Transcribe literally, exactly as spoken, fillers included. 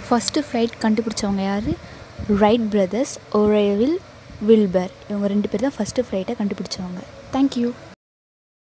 First flight கண்டுபிடிச்சவங்க யார்? Wright brothers, Orville, Wilbur. இவங்க ரெண்டு பேர் தான் ஃபஸ்ட்டு ஃப்ளைட்டை கண்டுபிடிச்சவங்க. தேங்க்யூ.